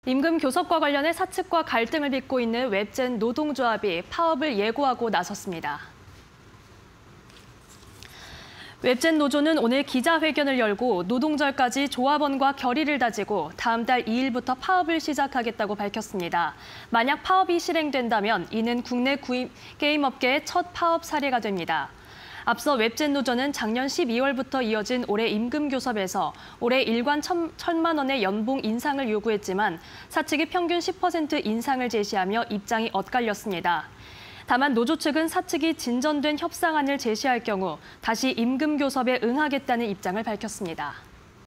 임금 교섭과 관련해 사측과 갈등을 빚고 있는 웹젠 노동조합이 파업을 예고하고 나섰습니다. 웹젠 노조는 오늘 기자회견을 열고 노동절까지 조합원과 결의를 다지고 다음 달 2일부터 파업을 시작하겠다고 밝혔습니다. 만약 파업이 실행된다면 이는 국내 게임업계의 첫 파업 사례가 됩니다. 앞서 웹젠 노조는 작년 12월부터 이어진 올해 임금 교섭에서 올해 일관 1,000만 원의 연봉 인상을 요구했지만 사측이 평균 10% 인상을 제시하며 입장이 엇갈렸습니다. 다만 노조 측은 사측이 진전된 협상안을 제시할 경우 다시 임금 교섭에 응하겠다는 입장을 밝혔습니다.